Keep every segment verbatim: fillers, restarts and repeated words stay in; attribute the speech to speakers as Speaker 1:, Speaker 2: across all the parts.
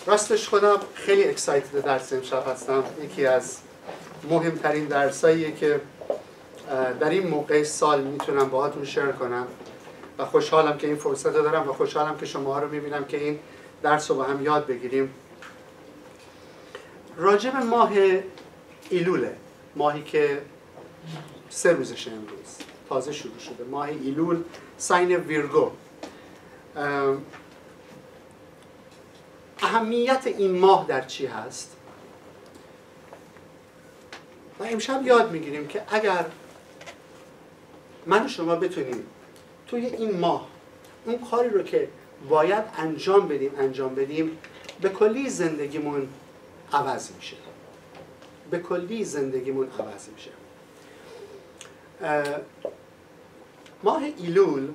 Speaker 1: راستش خودم خیلی اکسایتد درس امشب هستم. یکی از مهمترین درساییه که در این موقع سال میتونم باهاتون شیر کنم و خوشحالم که این فرصت رو دارم و خوشحالم که شما رو میبینم که این درس رو با هم یاد بگیریم. راجب ماه ایلوله، ماهی که سه روزشه امروز، تازه شروع شده. ماه ایلول، ساین ویرگو. اهمیت این ماه در چی هست؟ و امشب یاد میگیریم که اگر من و شما بتونیم توی این ماه اون کاری رو که باید انجام بدیم انجام بدیم، به کلی زندگیمون عوض میشه. به کلی زندگیمون عوض میشه. ماه ایلول،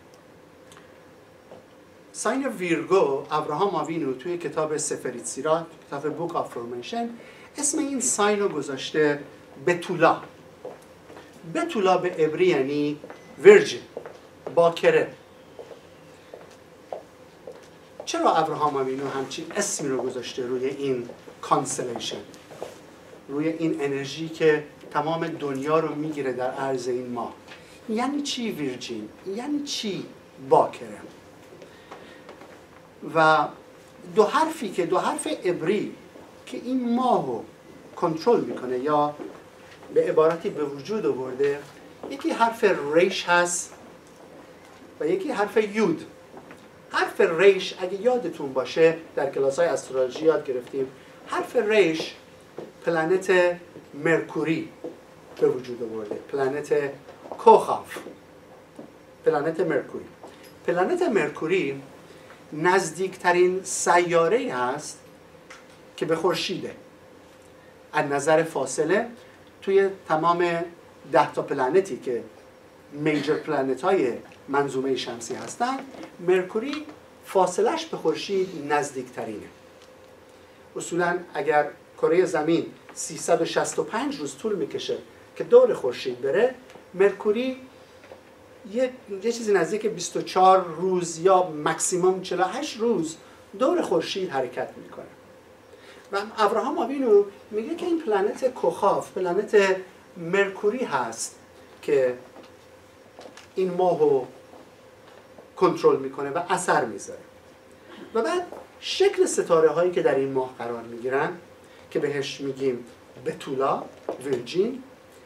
Speaker 1: ساین ویرگو، ابراهام آوینو توی کتاب سفریت سیرات، کتاب بوک آف فورمیشن، اسم این ساین رو گذاشته بتولا. بتولا به عبری یعنی ویرجین، باکره. چرا ابراهام آوینو همچین اسمی رو گذاشته روی این کانسلیشن، روی این انرژی که تمام دنیا رو میگیره در عرض این ماه؟ یعنی چی ویرجین؟ یعنی چی باکره؟ و دو حرفی که دو حرف عبری که این ماه رو کنترل میکنه یا به عبارتی به وجود آورده، یکی حرف ریش هست و یکی حرف یود. حرف ریش اگه یادتون باشه در کلاس‌های استرولوژی یاد گرفتیم، حرف ریش پلنت مرکوری به وجود آورده، پلنت کوخاف، پلنت مرکوری. پلنت مرکوری نزدیکترین سیاره‌ای هست که به خورشیده. از نظر فاصله توی تمام ده تا پلنتی که میجر پلنت های منظومه شمسی هستن، مرکوری فاصلش به خورشید نزدیکترینه. اصولا اگر کره زمین سیصد و شصت و پنج روز طول میکشه که دور خورشید بره، مرکوری یه, یه چیزی نزدیک بیست و چهار روز یا مکسیموم چهل و هشت روز دور خورشید حرکت میکنه. و ابراهام آوینو میگه که این پلنت کوخاف، پلنت مرکوری هست که این ماهو کنترل میکنه و اثر میذاره. و بعد شکل ستاره هایی که در این ماه قرار میگیرن که بهش میگیم بتولا، ویرجین،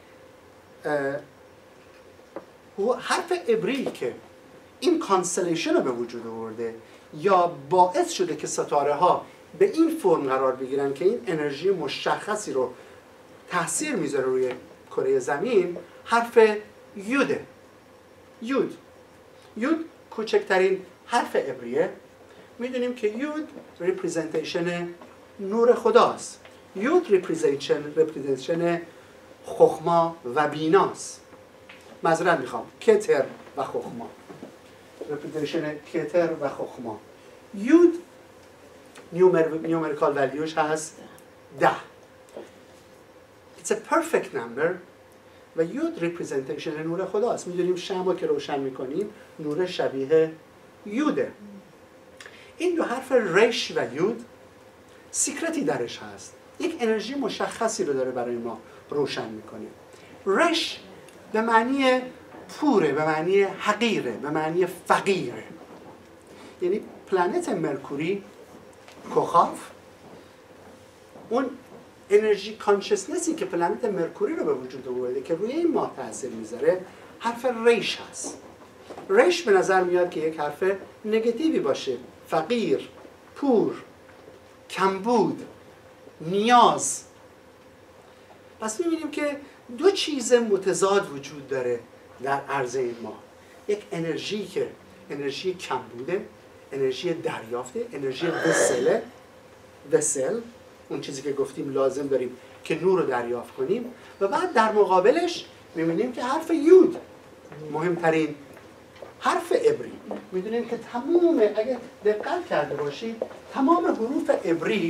Speaker 1: و حرف عبری که این کانسلیشن رو به وجود آورده یا باعث شده که ستاره ها به این فرم قرار بگیرن که این انرژی مشخصی رو تاثیر میذاره روی کره زمین، حرف یوده. یود یود کوچکترین حرف عبریه. میدونیم که یود ریپرزنتیشن نور خداست. یود ریپرزنتیشن ریپرزنتیشن خخما و بیناست. معذرت میخوام، کتر و خخما، ریپرزنتیشن کتر و خخما. یود نیومر نیومریکال ولیوش هست ده. It's a perfect number. و یود ریپرزنتیشن نور خداست. میدونیم شمع که روشن میکنیم نور شبیه یوده. این دو حرف ریش و یود سیکرتی درش هست. یک انرژی مشخصی رو داره برای ما روشن میکنه. ریش به معنی پوره، به معنی حقیره، به معنی فقیره. یعنی پلنت مرکوری، کوخاف، اون انرژی کانشسنسی که پلنت مرکوری رو به وجود آورده که روی این ماه تاثیر میذاره، حرف ریش هست. ریش به نظر میاد که یک حرف نگاتیوی باشه، فقیر، پور، کمبود، نیاز. پس میبینیم که دو چیز متضاد وجود داره در عرض این ماه. یک انرژی که انرژی کمبوده، انرژی دریافته، انرژی وسله، وسل، اون چیزی که گفتیم لازم داریم که نور رو دریافت کنیم. و بعد در مقابلش می‌بینیم که حرف یود، مهمترین حرف عبری. می‌دونیم که تمام، اگه دقت کرده باشید، تمام حروف عبری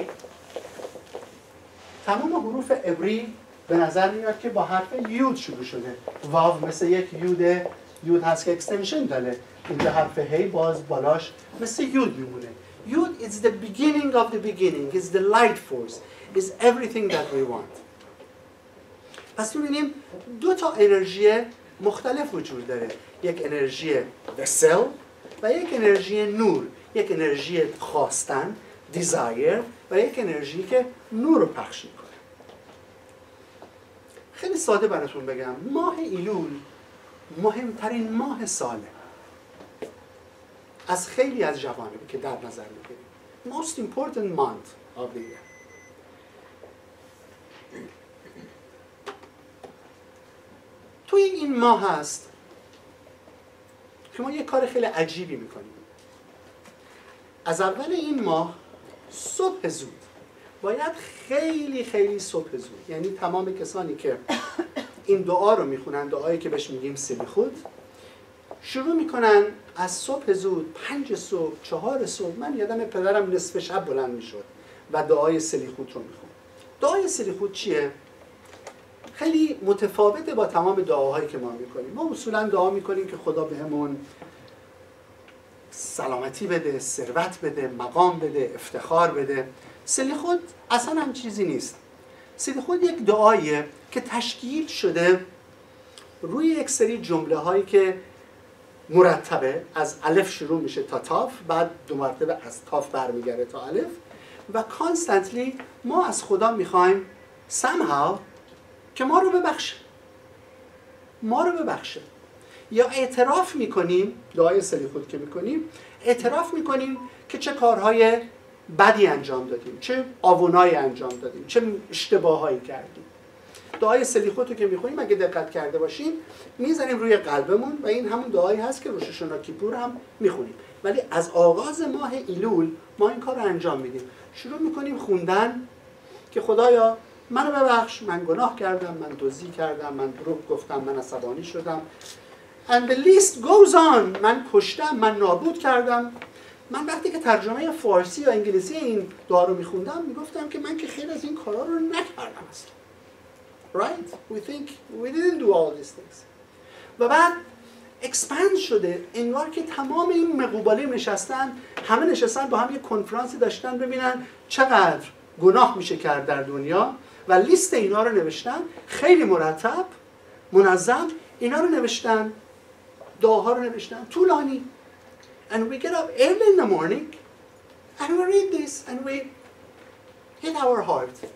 Speaker 1: تمام حروف عبری به نظر میاد که با حرف یود شروع شده. واو مثل یک یود یود هست که اکستنشن داره. اینجا حرف هی باز بالاش مثل یود میمونه. یود It's the beginning of the beginning. It's the light force. It's everything that we want. پس می‌بینیم دو تا انرژی مختلف وجود داره. یک انرژی وسل و یک انرژی نور. یک انرژی خواستن، desire، و یک انرژی که نور رو پخش می‌کنه. خیلی ساده براتون بگم، ماه ایلول مهمترین ماه ساله از خیلی از جوانبی که در نظر می‌گیریم. Most important month of the year. توی این ماه هست که ما یه کار خیلی عجیبی میکنیم. از اول این ماه صبح زود، باید خیلی خیلی صبح زود، یعنی تمام کسانی که این دعا رو میخونن، دعایی که بهش میگیم سلیخوت، شروع میکنن از صبح زود، پنج صبح، چهار صبح. من یادم پدرم نصف شب بلند میشد و دعای سلیخوت رو میخون. دعای سلیخوت چیه؟ خیلی متفاوته با تمام دعاهایی که ما میکنیم. ما اصولا دعا میکنیم که خدا بهمون سلامتی بده، ثروت بده، مقام بده، افتخار بده. سلیخوت اصلا هم چیزی نیست. سلیخوت یک دعاییه که تشکیل شده روی یک سری جمله هایی که مرتبه از الف شروع میشه تا تاف، بعد دو مرتبه از تاف برمیگرده تا الف، و کانستنتلی ما از خدا میخوایم somehow که ما رو ببخشه، ما رو ببخشه. یا اعتراف میکنیم، دعای سلیخوت که میکنیم، اعتراف میکنیم که چه کارهای بدی انجام دادیم، چه آونایی انجام دادیم، چه اشتباهایی کردیم. دعای سلیخوت رو که میخونیم اگه دقت کرده باشیم میزنیم روی قلبمون و این همون دعایی هست که روش هاشانا کیپور هم میخونیم. ولی از آغاز ماه ایلول ما این کار رو انجام میدیم. شروع میکنیم خوندن که خدایا منو ببخش، من گناه کردم، من دزدی کردم، من دروغ گفتم، من عصبانی شدم. And the list goes on. من کشتم، من نابود کردم. من وقتی که ترجمه فارسی یا انگلیسی این دعا رو میخوندم میگفتم که من که خیلی از این کارا رو نکردم اصلا. Right? We think we didn't do all these things. و بعد expand شده، انگار که تمام این مقوباله نشستن، همه نشستن با هم یک کنفرانسی داشتن ببینن چقدر گناه میشه کرد در دنیا و لیست اینا رو نوشتن، خیلی مرتب، منظم اینا رو نوشتن، دعاها رو نوشتن، طولانی. And we get up early in the morning and we read this and we hit our heart.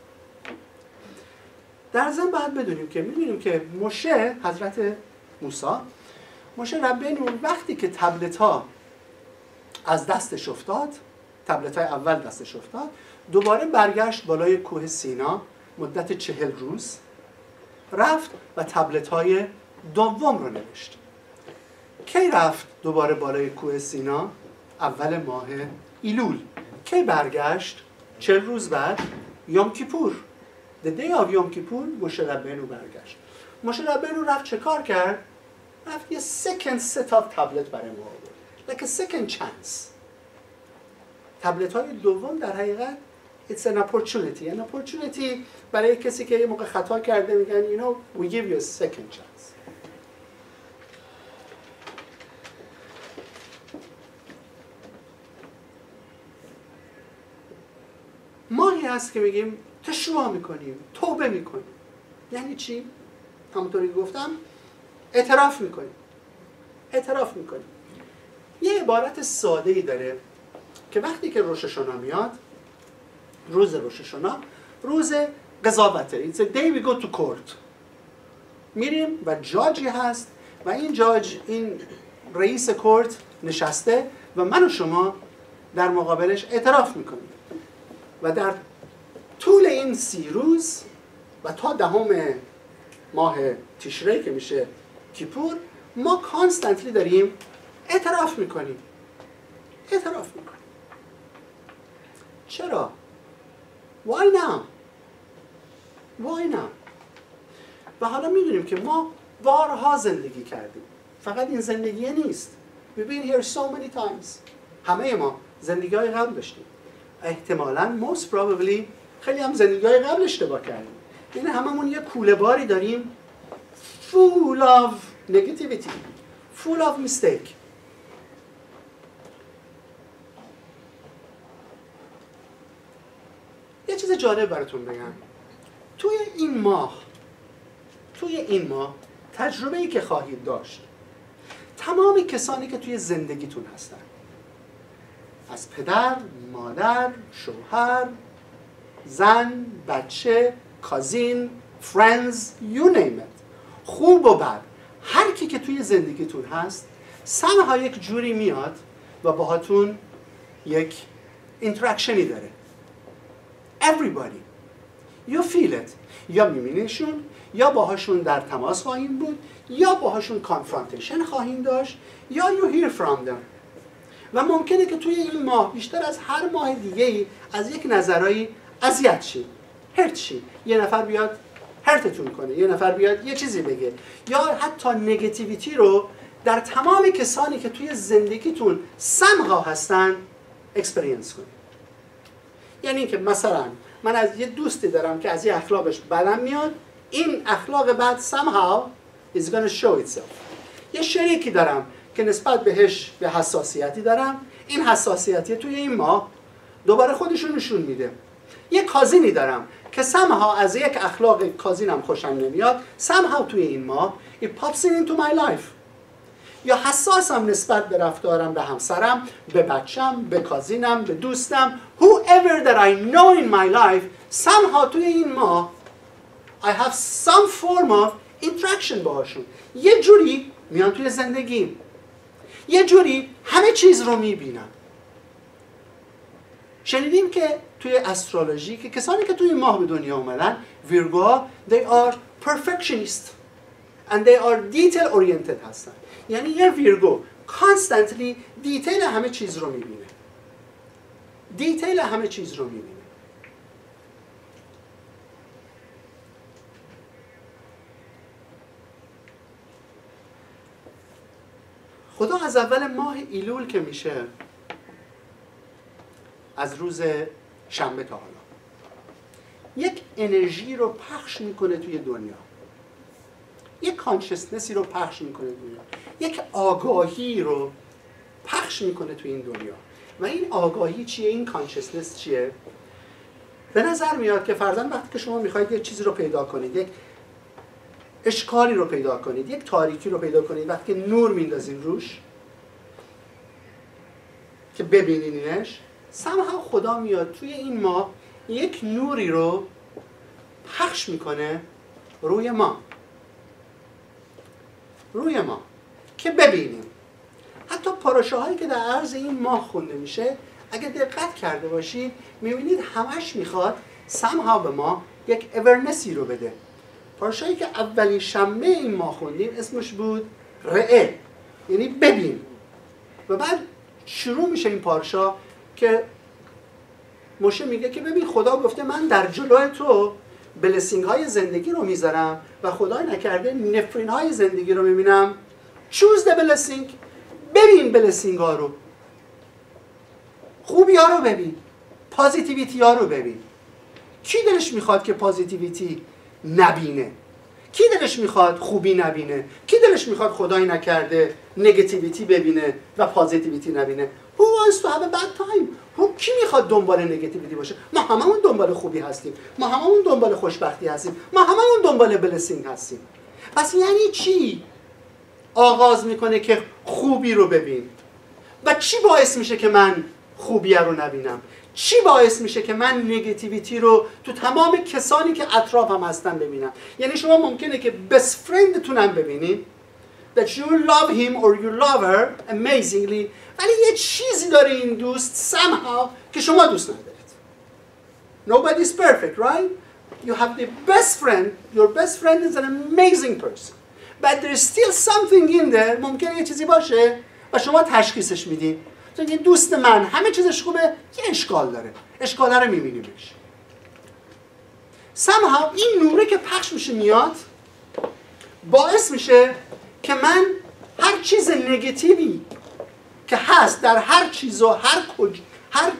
Speaker 1: در ضمن باید بدونیم که می‌بینیم که موشه، حضرت موسی، موشه ربینو وقتی که تبلت‌ها از دستش افتاد، تبلت‌های اول دستش افتاد، دوباره برگشت بالای کوه سینا مدت چهل روز، رفت و تبلت‌های دوم رو نوشت. کی رفت دوباره بالای کوه سینا؟ اول ماه ایلول. کی برگشت؟ چهل روز بعد یوم کیپور. The day of یوم کیپور موشه ربینو برگشت. موشه ربینو رفت چه کار کرد؟ رفت یه second set of تبلت برای ما آورد. Like a second chance. تبلت های دوم در حقیقت it's an opportunity. An opportunity برای کسی که یه موقع خطا کرده میگن you know we give you a second chance. ماهی هست که میگیم تشوع میکنیم، توبه میکنیم. یعنی چی؟ همونطوری گفتم اعتراف میکنیم. اعتراف میکنیم. یه عبارت ساده ای داره که وقتی که روش هاشانا میاد، روز روش هاشانا روز قضاوته. It's a day we go to court. میریم و جاجی هست و این جاج، این رئیس کورت نشسته و من و شما در مقابلش اعتراف میکنیم. و در طول این سی روز و تا دهم ماه تیشری که میشه کیپور، ما کانستنتلی داریم اعتراف میکنیم. اعتراف میکنیم. چرا؟ Why now? Why now? و حالا میدونیم که ما بارها زندگی کردیم. فقط این زندگی نیست. We've been here so many times. همه ما زندگی های قبل داشتیم. احتمالاً most probably خیلی هم زندگی های قبل اشتباه کردیم. یعنی هممون یه کوله باری داریم full of negativity, full of mistake. چیز جالب براتون بگم. توی این ماه توی این ماه تجربه‌ای که خواهید داشت، تمام کسانی که توی زندگیتون هستن، از پدر، مادر، شوهر، زن، بچه، کازین، فرندز، you name it، خوب و بد، هر کی که توی زندگیتون هست سمها یک جوری میاد و باهاتون یک اینتراکشنی داره. Everybody you feel it. یا میبینیشون، یا باهاشون در تماس خواهیم بود، یا باهاشون کانفرانتیشن خواهیم داشت، یا you hear from them. و ممکنه که توی این ماه بیشتر از هر ماه دیگه‌ای از یک نظرایی اذیت شید، هرت شید. یه نفر بیاد هرتتون کنه، یه نفر بیاد یه چیزی بگه، یا حتی نگاتیویتی رو در تمام کسانی که توی زندگیتون سمها هستن اکسپریانس کنید. یعنی که مثلا من از یه دوستی دارم که از یه اخلاقش بدم میاد، این اخلاق بد somehow is going to show itself. یه شریکی دارم که نسبت بهش به حساسیتی دارم، این حساسیتی توی این ماه دوباره خودشون نشون میده. یه کازینی دارم که somehow از یک اخلاق کازینم خوشم نمیاد، somehow توی این ماه it pops into my life. یا حساسم نسبت به رفتارم به همسرم، به بچم، به کازینم، به دوستم، whoever that I know in my life somehow توی این ماه I have some form of interaction باهاشون. یه جوری میان توی زندگیم، یه جوری همه چیز رو میبینم. شنیدیم که توی استرولوژی که کسانی که توی ماه به دنیا اومدن، ویرگو، they are perfectionist and they are detail oriented هستن. یعنی یه ویرگو constantly دیتیل همه چیز رو میبینه. دیتیل همه چیز رو میبینه. خدا از اول ماه ایلول که میشه، از روز شنبه تا حالا، یک انرژی رو پخش میکنه توی دنیا، یک کانشسنسی رو پخش میکنه دنیا، یک آگاهی رو پخش میکنه توی این دنیا. و این آگاهی چیه؟ این کانشسنس چیه؟ به نظر میاد که فرضاً وقتی که شما میخواید یک چیزی رو پیدا کنید، یک اشکالی رو پیدا کنید، یک تاریکی رو پیدا کنید، وقتی که نور میندازین روش که ببینینش، سمها خدا میاد توی این ماه یک نوری رو پخش میکنه روی ما روی ما که ببینیم. حتی پاراشه هایی که در عرض این ماه خونده میشه، اگه دقت کرده باشید میبینید همش میخواد سمها به ما یک اورنسی رو بده. پاراشایی که اولین شنبه این ماه خوندیم اسمش بود رئه، یعنی ببین. و بعد شروع میشه این پاراشا که موشه میگه که ببین خدا گفته من در جلوی تو بلسینگ های زندگی رو میذارم و خدا نکرده نفرین های زندگی رو میبینم. choose the blessing. ببین بلسینگ ها رو، خوبی ها رو ببین، پازیتیویتی ها رو ببین. کی دلش میخواد که پازیتیویتی نبینه؟ کی دلش میخواد خوبی نبینه؟ کی دلش میخواد خدایی نکرده نگاتیویتی ببینه و پازیتیویتی نبینه؟ Who wants to have a bad time? Who کی میخواد دنبال نگاتیویتی باشه؟ ما هممون دنبال خوبی هستیم، ما هممون دنبال خوشبختی هستیم، ما هممون دنبال بلسینگ هستیم. پس یعنی چی آغاز میکنه که خوبی رو ببین؟ و چی باعث میشه که من خوبی رو نبینم؟ چی باعث میشه که من نگاتیویتی رو تو تمام کسانی که اطرافم هستن ببینم؟ یعنی شما ممکنه که best friendتون هم ببینید that you love him or you love her amazingly، ولی یه چیزی داره این دوست somehow که شما دوست ندارید. Nobody is perfect, right? You have the best friend, your best friend is an amazing person, but there is still something in there. ممکنه یه چیزی باشه و شما تشخیصش میدین. یه دوست من همه چیزش خوبه، یه اشکال داره، اشکاله رو میبینیمش. somehow این نوره که پخش میشه میاد باعث میشه که من هر چیز نگاتیوی که هست در هر چیز و هر کج هر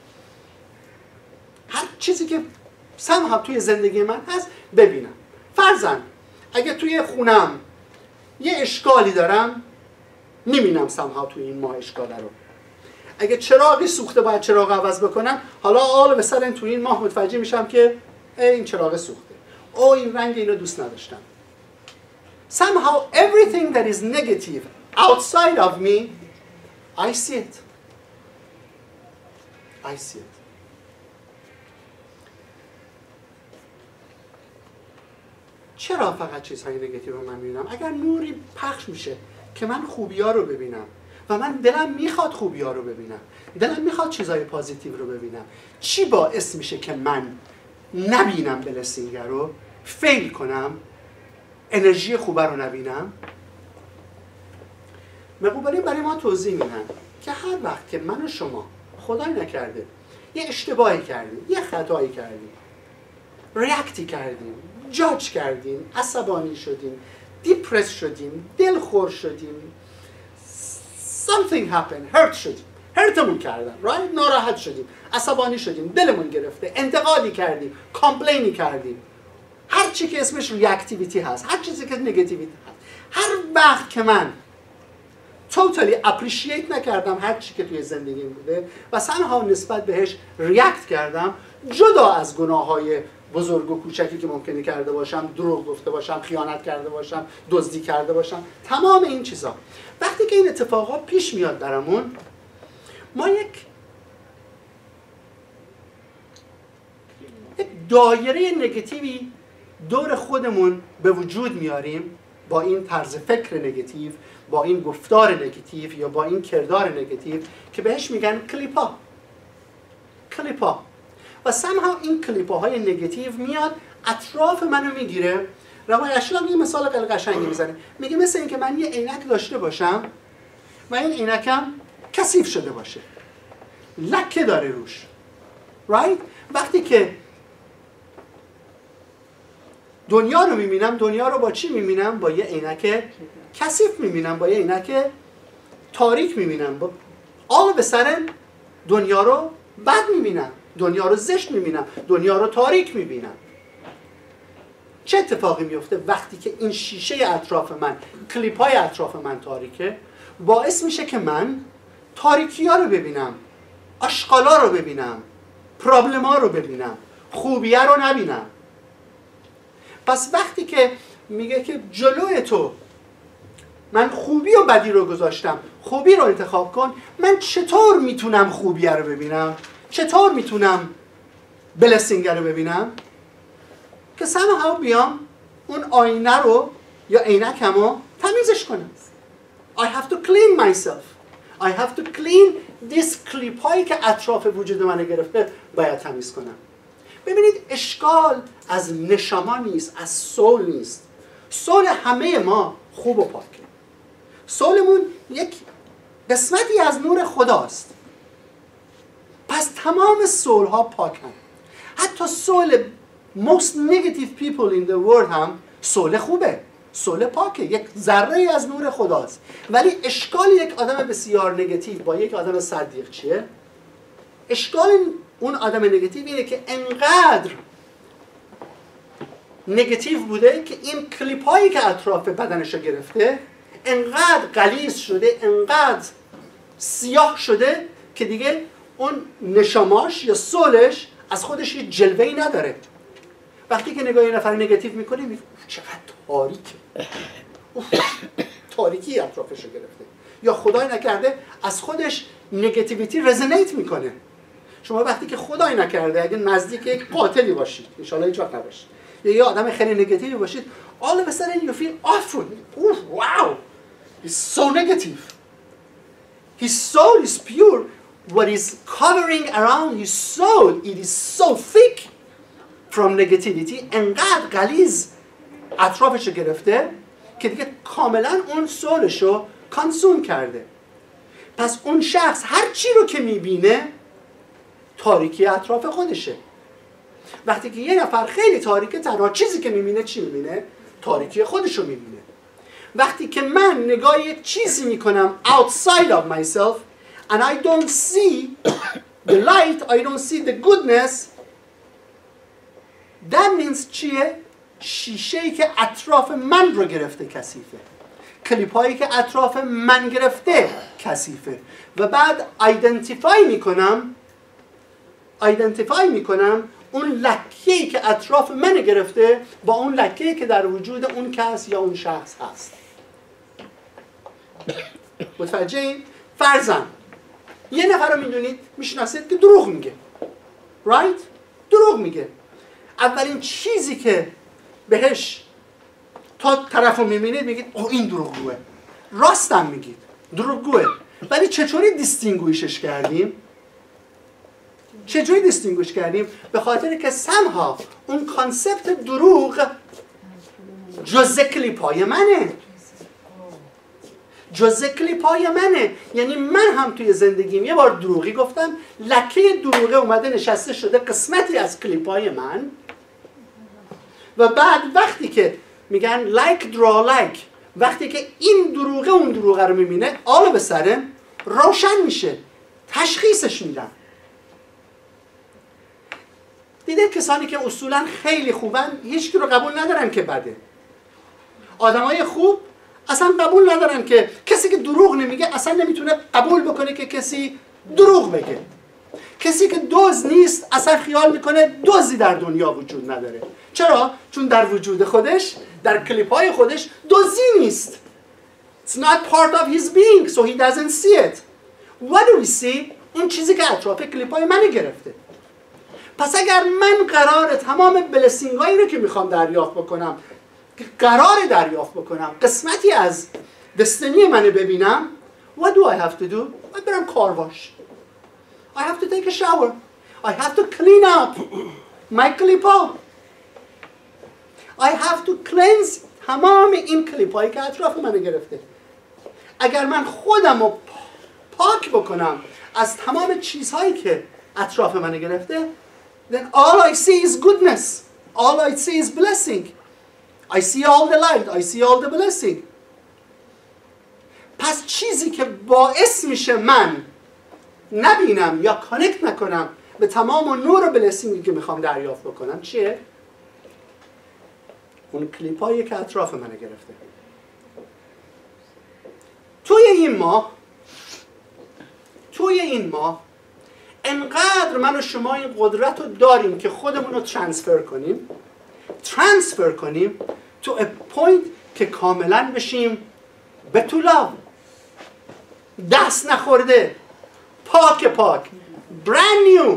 Speaker 1: هر چیزی که somehow توی زندگی من هست ببینم. فرضاً اگه توی خونم یه اشکالی دارم میبینم somehow توی این ماه اشکاله رو. اگه چراغی سوخته باید چراغ عوض بکنم، حالا آل به سر تو این ماه متوجه میشم که این چراغ سوخته، او این رنگ اینو دوست نداشتم. Somehow everything that is negative outside of me, I see it. I see it. چرا فقط چیزهای نگاتیو رو من میبینم؟ اگر نوری پخش میشه که من خوبی‌ها رو ببینم و من دلم میخواد خوبی‌ها رو ببینم، دلم میخواد چیزهای پازیتیو رو ببینم، چی باعث میشه که من نبینم بلسینگر رو، فیل کنم، انرژی خوبه رو نبینم؟ مقوبلین برای ما توضیح میدن که هر وقت که من و شما خدای نکرده یه اشتباهی کردیم، یه خطایی کردیم، ریاکتی کردیم، جاج کردیم، عصبانی شدیم، دیپرس شدیم، دلخور شدیم، something happened, hurt شدیم، هرتمون کردن، right؟ ناراحت شدیم، عصبانی شدیم، دلمون گرفته، انتقادی کردیم، کامپلینی کردیم، هر چی که اسمش ریاکتیویتی هست، هر چیزی که نگاتیویتی هست، هر وقت که من totally appreciate نکردم هر چی که توی زندگیم بوده و somehow نسبت بهش ریاکت کردم، جدا از گناه‌های بزرگ و کوچکی که ممکنه کرده باشم، دروغ گفته باشم، خیانت کرده باشم، دزدی کرده باشم، تمام این چیزا وقتی که این اتفاقا پیش میاد برامون، ما یک یک دایره نگاتیوی دور خودمون به وجود میاریم با این طرز فکر نگاتیو، با این گفتار نگاتیو یا با این کردار نگاتیو که بهش میگن کلیپا. کلیپا و somehow این کلیپاهای نگاتیو میاد اطراف منو میگیره. روای اشلام یه مثال خیلی قشنگی میزنه، میگه مثل این که من یه عینک داشته باشم و این عینکم کثیف شده باشه، لکه داره روش، right؟ وقتی که دنیا رو میبینم، دنیا رو با چی میبینم؟ با یه عینک کثیف میبینم، با یه عینک تاریک میبینم، با all of a sudden دنیا رو بد میبینم، دنیا رو زشت میبینم، دنیا رو تاریک میبینم. چه اتفاقی میفته وقتی که این شیشه اطراف من، کلیپای اطراف من تاریکه؟ باعث میشه که من تاریکی ها رو ببینم، اشغالا رو ببینم، پرابلم ها رو ببینم، خوبیه رو نبینم. پس وقتی که میگه که جلوی تو من خوبی و بدی رو گذاشتم، خوبی رو انتخاب کن، من چطور میتونم خوبیه رو ببینم؟ چطور میتونم بلسینگر رو ببینم؟ که somehow بیام اون آینه رو یا عینکم رو تمیزش کنم. I have to clean myself. I have to clean this کلیپ هایی که اطراف وجود من گرفته باید تمیز کنم. ببینید اشکال از نشما نیست، از سول نیست. سول همه ما خوب و پاکه. سولمون یک قسمتی از نور خداست. پس تمام سول ها پاکن. حتی سول most negative people in the world هم سول خوبه، سول پاکه، یک ذره از نور خداست. ولی اشکال یک آدم بسیار نگاتیو با یک آدم صدیق چیه؟ اشکال اون آدم نگاتیو اینه که انقدر نگاتیو بوده که این کلیپ هایی که اطراف بدنش رو گرفته انقدر غلیظ شده، انقدر سیاه شده که دیگه اون نشاماش یا سولش از خودش یه جلوه‌ای نداره. وقتی که نگاه یه نفر نگاتیو میکنی میگه چقدر تاریکه، تاریکی اطرافش رو گرفته، یا خدای نکرده از خودش نگاتیویتی رزونیت میکنه. شما وقتی که خدای نکرده اگه نزدیک یک قاتلی باشید، ان شاءالله هیچ وقت نباشید، یا یه آدم خیلی نگاتیوی باشید، all of a sudden you feel awful. Oh, wow, he's so negative. His soul is pure. What is covering around his soul, it is so thick from negativity. انقدر غلیظ اطرافش رو گرفته که دیگه کاملا اون سولش رو کانسوم کرده. پس اون شخص هر چی رو که میبینه تاریکی اطراف خودشه. وقتی که یه نفر خیلی تاریکه، تنها چیزی که میبینه چی میبینه؟ تاریکی خودش رو میبینه. وقتی که من نگاه یک چیزی میکنم outside of myself and I don't see the light, I don't see the goodness, that means چیه؟ شیشه‌ای که اطراف من رو گرفته کثیفه. کلیپ هایی که اطراف من گرفته کثیفه و بعد ایدنتیفای میکنم ایدنتیفای میکنم اون لکه‌ای که اطراف من گرفته با اون لکه‌ای که در وجود اون کس یا اون شخص هست. متوجه این؟ فرضاً یه نفر رو میدونید میشناسید که دروغ میگه، right؟ دروغ میگه. اولین چیزی که بهش تا طرف رو میبینید میگید اوه این دروغگوه، راستم میگید دروغگوه. ولی چطوری دیستینگویشش کردیم؟ چجوری دیستینگویش کردیم؟ به خاطر که somehow اون کانسپت دروغ جزء کلیپای منه، جزء کلیپای منه. یعنی من هم توی زندگیم یه بار دروغی گفتم، لکه دروغه اومده نشسته شده قسمتی از کلیپای من و بعد وقتی که میگن like draw like، وقتی که این دروغه اون دروغه رو میبینه آل به سره روشن میشه، تشخیصش میدن. دیدید کسانی که اصولا خیلی خوبن هیچکی رو قبول ندارن که بده. آدمای خوب اصلا قبول ندارن که کسی که دروغ نمیگه اصلا نمیتونه قبول بکنه که کسی دروغ بگه. کسی که دزد نیست اصلا خیال میکنه دزدی در دنیا وجود نداره. چرا؟ چون در وجود خودش، در کلیپای خودش دزدی نیست. It's not part of his being, so he doesn't see it. What do we see? اون چیزی که اطراف کلیپای من گرفته. پس اگر من قرار تمام بلسینگ هایی رو که میخوام دریافت بکنم، قرار دریافت بکنم، قسمتی از دستنی منو ببینم، what do I have to do? باید برم کارواش. I have to take a shower. I have to clean up my کلیپا. I have to cleanse تمام این کلیپایی که اطراف منو گرفته. اگر من خودم رو پاک بکنم از تمام چیزهایی که اطراف منو گرفته، then all I see is goodness. All I see is blessing. I see all the light. I see all the blessing. پس چیزی که باعث میشه من نبینم یا کانکت نکنم به تمام نور و بلسینگی که میخوام دریافت بکنم چیه؟ اون کلیپایی که اطراف منو گرفته. توی این ماه توی این ماه انقدر من و شما این قدرت رو داریم که خودمون رو ترانسفر کنیم ترانسفر کنیم تو ا پوینت که کاملا بشیم به طولا دست نخورده، پاک پاک، brand new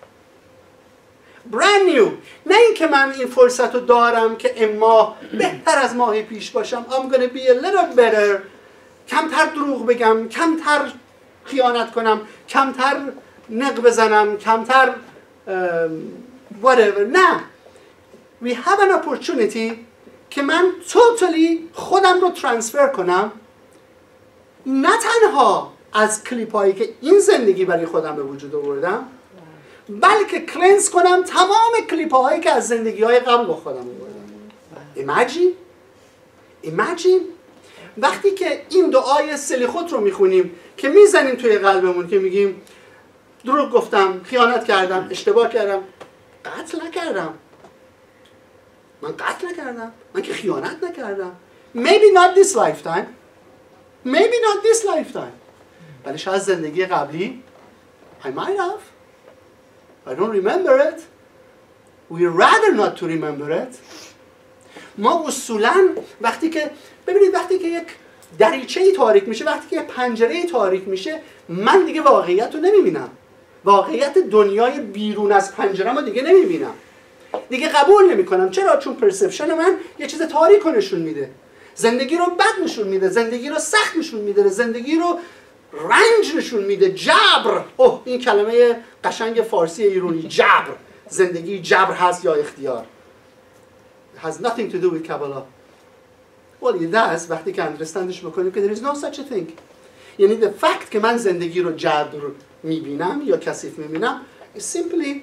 Speaker 1: brand new. نه اینکه من این فرصت رو دارم که این ماه بهتر از ماه پیش باشم. I'm gonna be a little better. کمتر دروغ بگم، کمتر خیانت کنم، کمتر نق بزنم، کمتر whatever. نه. We have an opportunity که من totally خودم رو ترانسفر کنم، نه تنها از کلیپایی که این زندگی برای خودم به وجود آوردم، بلکه کلنس کنم تمام کلیپ‌هایی که از زندگی‌های قبل با خودم آوردم. Imagine Imagine وقتی که این دعای سلیخوت رو میخونیم که میزنیم توی قلبمون که میگیم دروغ گفتم، خیانت کردم، اشتباه کردم، قتل نکردم. من قتل نکردم، من که خیانت نکردم. Maybe not this lifetime. Maybe not this lifetime. ولی شاید زندگی قبلی I might have. I don't remember it. We rather not to remember it. ما اصولاً وقتی که ببینید وقتی که یک دریچه‌ای تاریک میشه، وقتی که یک پنجره‌ای تاریک میشه، من دیگه واقعیت رو نمیبینم. واقعیت دنیای بیرون از پنجره‌مو دیگه نمیبینم. دیگه قبول نمیکنم. چرا؟ چون پرسپشن من یه چیز تاریک رو نشون میده. زندگی رو بد نشون میده، زندگی رو سخت نشون میده، زندگی رو رنج نشون میده. جبر. اوه این کلمه قشنگ فارسی ایرانی، جبر. زندگی جبر هست یا اختیار. It has nothing to do with Kabbalah. Well, it does وقتی که اندرستندش بکنیم که there is no such a thing. یعنی the fact که من زندگی رو جبر میبینم یا کثیف میبینم is simply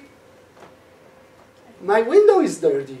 Speaker 1: my window is dirty.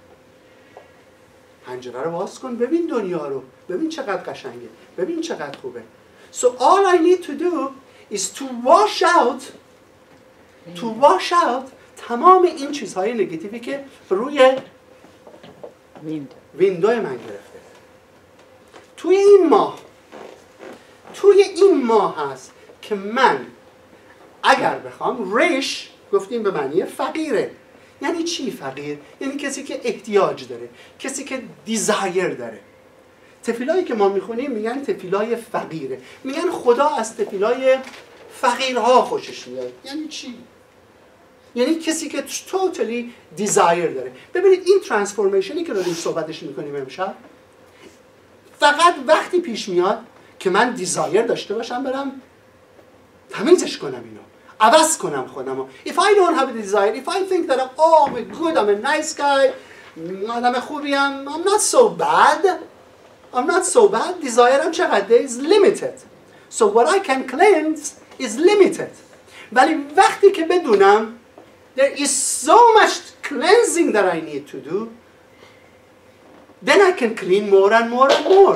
Speaker 1: پنجره رو باز کن، ببین دنیا رو، ببین چقدر قشنگه، ببین چقدر خوبه. So all I need to do is to wash out to wash out تمام این چیزهای نگاتیوی که روی ویندوی من گرفته. توی این ماه توی این ماه هست که من اگر بخوام ریش گفتیم به معنی فقیره. یعنی چی فقیر؟ یعنی کسی که احتیاج داره، کسی که دیزایر داره. تفیلایی که ما میخونیم میگن تفیلای فقیره، میگن خدا از تفیلای فقیرها خوشش میاد. یعنی چی؟ یعنی کسی که توتالی دیزایر داره. ببینید این ترانسفورمیشنی که داریم صحبتش میکنیم امشب فقط وقتی پیش میاد که من دیزایر داشته باشم برم تمیزش کنم، اینو عوض کنم خودمو. If I don't have a desire, if I think that I'm, oh, I'm good, I'm a nice guy, آدم خوبیم, I'm not so bad, I'm not so bad, desire چقدر is limited. So what I can cleanse is limited. ولی وقتی که بدونم there is so much cleansing that I need to do, then I can clean more and more and more.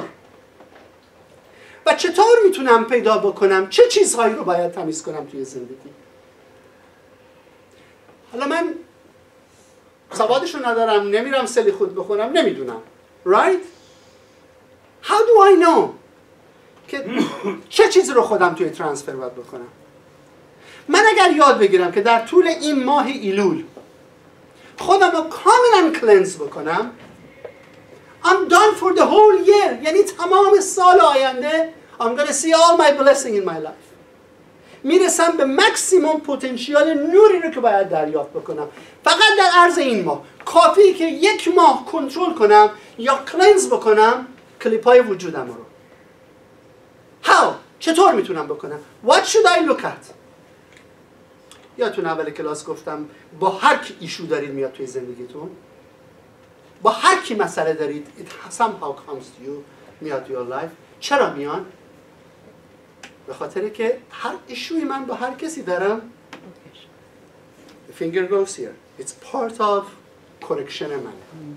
Speaker 1: و چطور میتونم پیدا بکنم چه چیزهایی رو باید تمیز کنم توی زندگی؟ حالا من سوادشو ندارم، نمیرم سلی خود بخونم، نمیدونم. Right? How do I know که چه چیزی رو خودم توی ترانسفر باید بکنم؟ من اگر یاد بگیرم که در طول این ماه ایلول خودم رو کاملا کلنز بکنم، I'm done for the whole year. یعنی تمام سال آینده I'm gonna see all my blessing in my life. میرسم به مکسیموم پتانسیل نوری رو که باید دریافت بکنم. فقط در عرض این ماه کافیه که یک ماه کنترل کنم یا کلنز بکنم کلیپای وجودم رو. How؟ چطور میتونم بکنم؟ What should I look at؟ یادتون اول کلاس گفتم با هر کی ایشو دارید میاد توی زندگیتون، با هر کی مسئله دارید it somehow comes to you، میاد توی your life. چرا میان؟ به خاطر که هر ایشوی من با هر کسی دارم the finger goes here. It's part of correction من.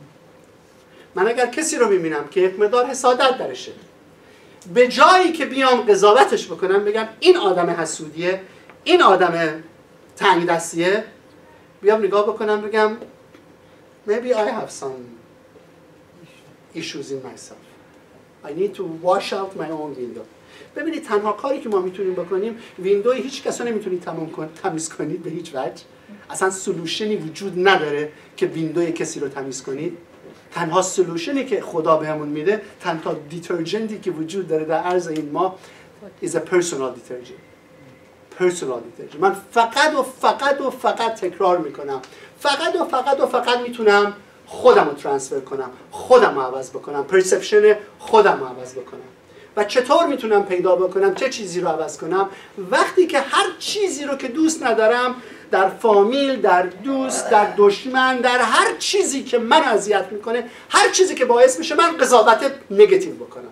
Speaker 1: من اگر کسی رو میبینم که یک مقدار حسادت درشه، به جایی که بیام قضاوتش بکنم بگم این آدم حسودیه، این آدم تنگ دستیه، بیام نگاه بکنم بگم maybe I have some issues in myself. I need to wash out my own window. ببینید تنها کاری که ما میتونیم بکنیم، ویندوی هیچ کس رو نمیتونید تمام کن تمیز کنید به هیچ وجه. اصلا سولوشنی وجود نداره که ویندوی کسی رو تمیز کنید. تنها سولوشنی که خدا بهمون میده، تنها دیترجنتی که وجود داره در عرض این ماه is a personal detergent. personal detergent. من فقط و فقط و فقط تکرار میکنم. فقط و فقط و فقط میتونم خودم رو ترانسفر کنم، خودم رو عوض بکنم، پرسپشن خودم رو عوض بکنم. و چطور میتونم پیدا بکنم چه چیزی رو عوض کنم؟ وقتی که هر چیزی رو که دوست ندارم در فامیل، در دوست، در دشمن، در هر چیزی که من اذیت میکنه، هر چیزی که باعث میشه من قضاوت نگاتیو بکنم.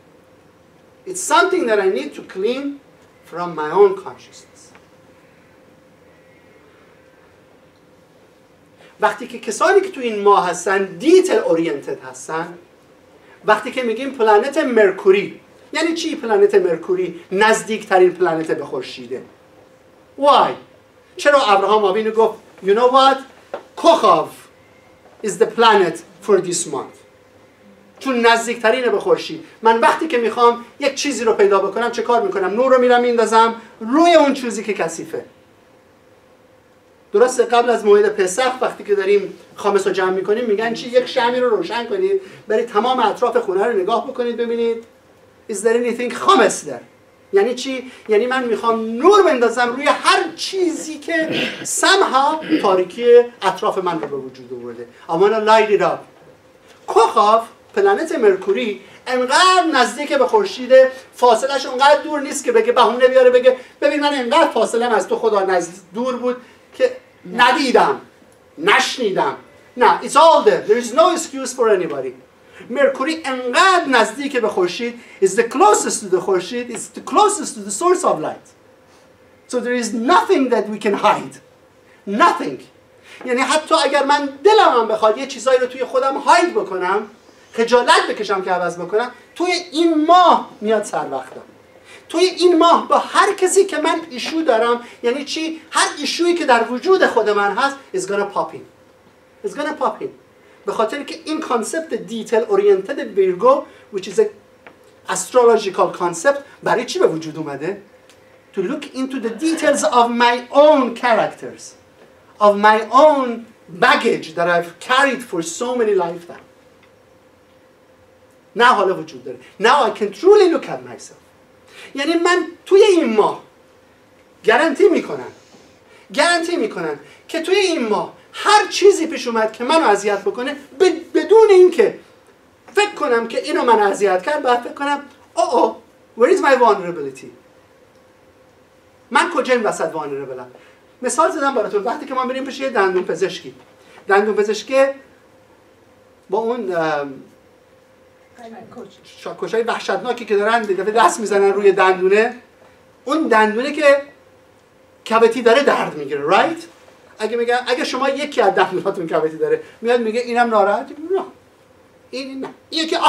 Speaker 1: It's something that I need to clean from my own consciousness. وقتی که کسانی که تو این ماه هستن دیتیل اورینتد هستن، وقتی که میگیم پلنت مرکوری، یعنی چی پلنت مرکوری؟ نزدیکترین پلنت به خورشیده. Why؟ چرا ابراهام آوینو گفت you know what کوخاو is the planet for this month؟ چون نزدیکترینه به خورشید. من وقتی که میخوام یک چیزی رو پیدا بکنم چه کار میکنم؟ نور رو میرم میندازم روی اون چیزی که کثیفه. درسته قبل از موعد پسخ وقتی که داریم خامس رو جمع میکنیم میگن چی؟ یک شمعی رو روشن کنید، برید تمام اطراف خونه رو نگاه بکنید ببینید is there anything خامس there؟ یعنی چی؟ یعنی من میخوام نور بندازم روی هر چیزی که somehow تاریکی اطراف من رو به وجود آورده. I want to light it up. کوخاو پلنت مرکوری انقدر نزدیک به خورشید، فاصلش انقدر دور نیست که بگه بهونه بیاره بگه ببین من انقدر فاصله از تو خدا نزد دور بود که ندیدم، نشنیدم. نه، it's all there. There is no excuse for anybody. مرکوری انقدر نزدیک به خورشید is the closest to the خورشید, it's the closest to the source of light. So there is nothing that we can hide. Nothing. یعنی حتی اگر من دلم هم بخواد یه چیزایی رو توی خودم هاید بکنم، خجالت بکشم که عوض بکنم، توی این ماه میاد سر وقتم. توی این ماه با هر کسی که من ایشو دارم، یعنی چی؟ هر ایشویی که در وجود خود من هست is gonna pop in. It's gonna pop in. به خاطر که این کانسپت دیتیل اورینتد ویرگو which is a astrological concept برای چی به وجود اومده؟ To look into the details of my own characters, of my own baggage that I've carried for so many lifetimes. نه حالا وجود داره. Now I can truly look at myself. یعنی من توی این ماه گارانتی میکنم گارانتی میکنم که توی این ماه هر چیزی پیش اومد که منو اذیت بکنه بدون اینکه فکر کنم که اینو من اذیت کرد، بعد فکر کنم oh oh where is my vulnerability؟ من کجا این وسط vulnerable ام؟ مثال زدم براتون. وقتی که ما بریم پیش یه دندون پزشکی، دندون پزشکی با اون شاکوشای وحشتناکی که دارن دفعه دست میزنن روی دندونه، اون دندونه که کاویتی داره درد میگیره، رایت؟ اگه میگن اگه شما یکی از دندوناتون کاویتی داره، میاد میگه اینم ناراحت، نه این نه، این که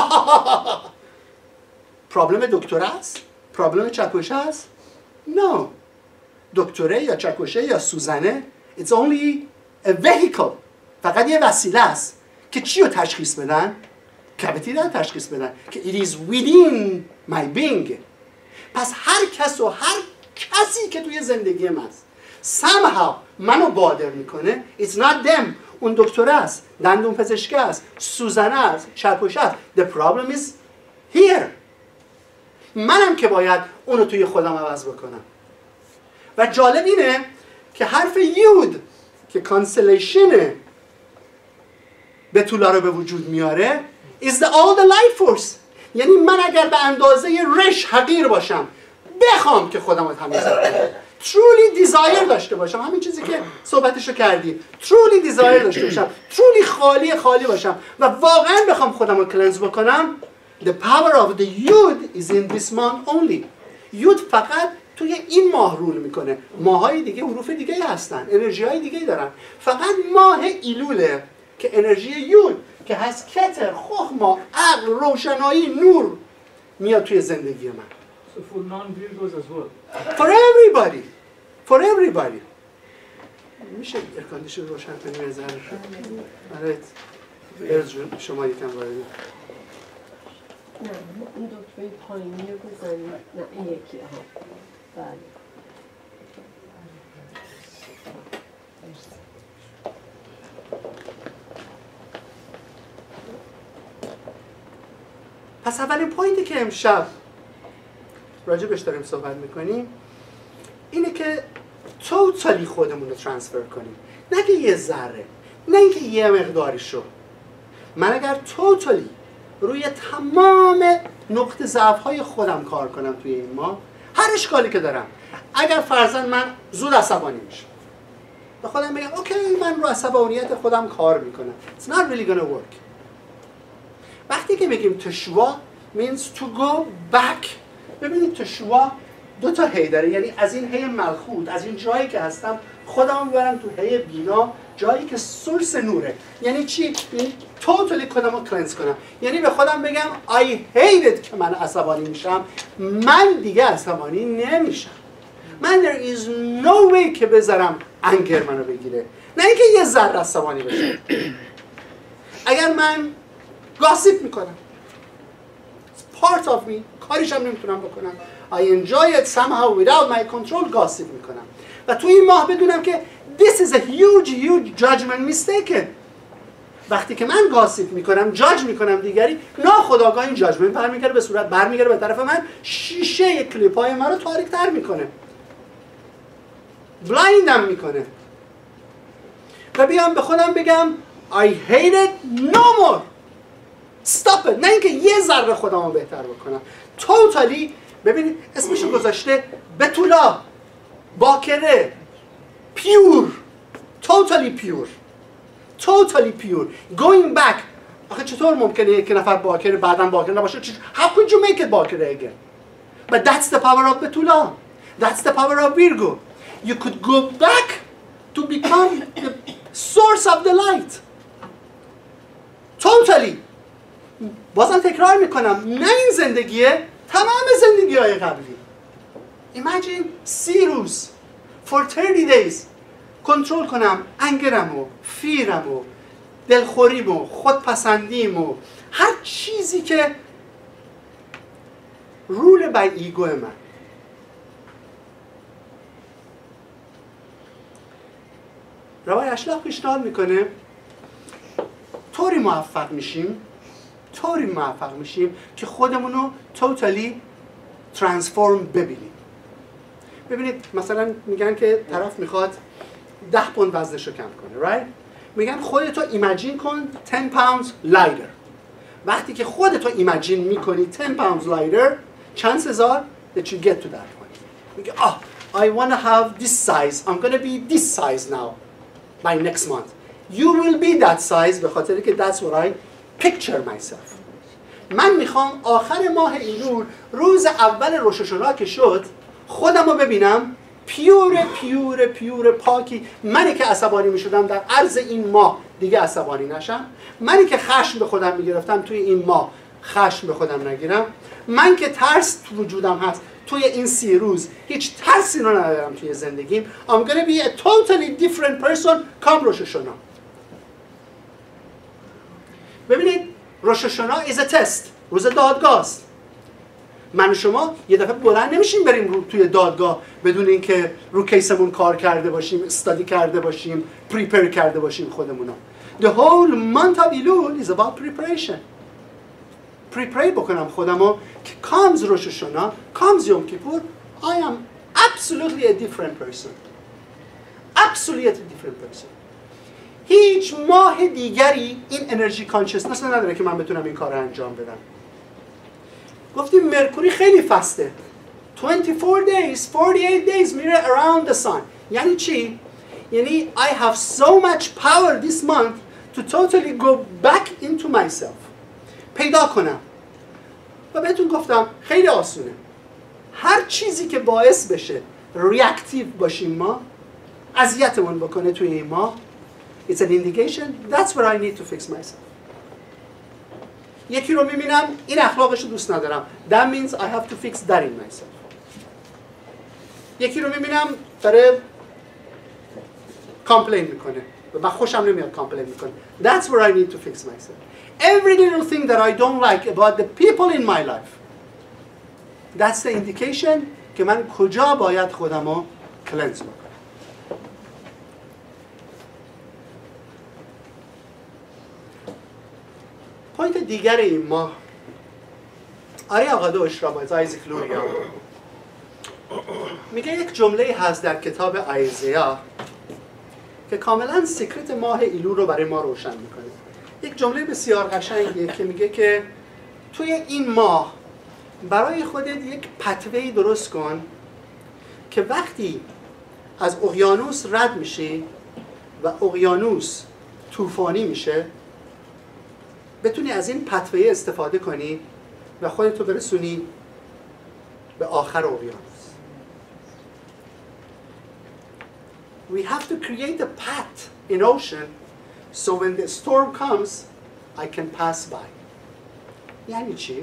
Speaker 1: پرابلم دکتر است؟ پرابلم چکشه است؟ نه. دکتره یا چکشه یا سوزنه it's only a vehicle، فقط یه وسیله است که چی رو تشخیص بدن؟ کاویتی رو تشخیص بدن که it is within my being. پس هر کس و هر کسی که توی زندگی من است somehow منو بادر میکنه، it's not them. اون دکتر است، دندون پزشک است، سوزنه است، چکشه است. the problem is here. منم که باید اونو توی خودم عوض بکنم. و جالب اینه که حرف یود که کانسلیشن بتولا رو به وجود میاره is the all the life force. یعنی من اگر به اندازه رش حقیر باشم، بخوام که خودم رو تمیز کنم، truly desire داشته باشم، همین چیزی که صحبتشو کردی، truly desire داشته باشم، truly خالی خالی باشم و واقعا بخوام خودم رو کلنز بکنم، the power of the yud is in this month only. یود فقط توی این ماه رول میکنه. ماهای دیگه حروف دیگه هستن، انرژی های دیگه دارن. فقط ماه ایلوله که انرژی یود که هست کتر، خخما، عقل، روشنایی، نور میاد توی زندگی من.
Speaker 2: So for non-Virgos as well.
Speaker 1: For everybody. For everybody. میشه ارکاندیشن روشن کنیم یه ذره؟ آره. ارز جون شما یکم وارد.
Speaker 3: نه این دکمه پایینی رو بزنید. نه این یکی ها. بله.
Speaker 1: پس اولین پوینتی که امشب راجبش داریم صحبت میکنیم اینه که توتالی خودمون رو ترانسفر کنیم، نه که یه ذره، نه اینکه یه مقداریشو. من اگر توتالی روی تمام نقطه ضعف‌های خودم کار کنم توی این ماه، هر اشکالی که دارم، اگر فرضاً من زود عصبانی میشم، به خودم بگم اوکی من رو عصبانیت خودم کار میکنم. It's not really gonna work. وقتی که میگیم تشوا means to go back. ببینید تشوا دو تا هی داره، یعنی از این هی ملخوت، از این جایی که هستم خودم میبرم تو هی بینا، جایی که سورس نوره. یعنی چی؟ یعنی توتالی خودم رو کلنس کنم. یعنی به خودم بگم I hate it که من عصبانی میشم، من دیگه عصبانی نمیشم. من there is no way که بذارم انگر منو بگیره، نه اینکه یه ذره عصبانی بشم. اگر من گاسیپ میکنم it's part of me، کاریشم نمیتونم بکنم، I enjoy it somehow without my control، گاسیپ میکنم و تو این ماه بدونم که this is a huge huge judgment mistake. وقتی که من گاسیپ میکنم، جاج میکنم دیگری، ناخودآگاه این جاجمنت برمیگره به صورت برمیگره به طرف من، شیشه کلیپای من رو تاریک تر میکنه، بلایندم میکنه و بیام به خودم بگم I hate it no more. stop it. نه اینکه یه ذره خودم رو بهتر بکنم. توتالی ببینید اسمشو گذاشته بتولا، باکره، پیور، توتالی پیور، توتالی پیور، going back. آخه چطور ممکنه یک نفر باکره بعداً باکره نباشه؟ How could you make it باکره again? But that's the power of Betula. That's the power of Virgo. You could go back to become the source of the light. Totally. بازم تکرار میکنم، نه این زندگیه، تمام زندگی های قبلی. Imagine سی روز for thirty days کنترل کنم انگرم و فیرم و دلخوریم و خودپسندیم و هر چیزی که رول بر ایگو من. روای اشلاق پیشنهاد میکنه طوری موفق میشیم طوری موفق میشیم که خودمون رو توتالی ترانسفورم ببینیم. ببینید مثلا میگن که طرف میخواد ده پوند وزنش رو کم کنه، right؟ میگن خودتو ایمجین کن ده پوندز لایتر. وقتی که خودتو ایمجین میکنی ده پوندز لایتر، chances are that you get to that point. میگه آه I want to have this size. I'm going to be this size now by next month. You will be that size به خاطر که that's what I picture myself. من میخوام آخر ماه ایلول روز اول روش الشنا که شد خودم رو ببینم پیور پیور پیور پاکی. منی که عصبانی میشدم در عرض این ماه دیگه عصبانی نشم. منی که خشم به خودم میگرفتم توی این ماه خشم به خودم نگیرم. من که ترس تو وجودم هست توی این سی روز هیچ ترسی رو ندارم توی زندگیم. I'm gonna be a totally different person come روش الشنا. ببینید روش الشنا is a test. روز دادگاه است. من و شما یه دفعه بلند نمیشیم بریم رو توی دادگاه بدون اینکه رو کیسمون کار کرده باشیم، استادی کرده باشیم، پریپر کرده باشیم خودمونو. The whole month of Elul is about preparation. پریپر بکنم خودمو که comes روش الشنا، comes یوم کیپور I am absolutely a different person. Absolutely a different person. هیچ ماه دیگری این انرژی کانشسنس نداره که من بتونم این کار رو انجام بدم. گفتیم مرکوری خیلی فسته. twenty-four days, forty-eight days میره around the sun. یعنی چی؟ یعنی I have so much power this month to totally go back into myself. پیدا کنم. و بهتون گفتم خیلی آسونه. هر چیزی که باعث بشه ریاکتیو باشیم ما، اذیتمون بکنه توی این ماه، it's an indication that's where I need to fix myself. یکی رو میبینم این اخلاقش رو دوست ندارم. That means I have to fix that in myself. یکی رو میبینم داره کامپلین میکنه و من خوشم نمیاد کامپلین میکنه. That's where I need to fix myself. Every little thing that I don't like about the people in my life, that's the indication که من کجا باید خودم رو کلنز بکنم. پوینت دیگر این ماه آری آقادوش رابایز آیزیک لوریا میگه یک جمله هست در کتاب آیزیا که کاملا سیکرت ماه ایلول رو برای ما روشن میکنه. یک جمله بسیار قشنگیه که میگه که توی این ماه برای خودت یک پتوه‌ای درست کن که وقتی از اقیانوس رد میشی و اقیانوس طوفانی میشه بتونی از این پتوه استفاده کنی و خودتو برسونی به آخر اقیانوس. We have to create a path in ocean so when the storm comes I can pass by. یعنی چی؟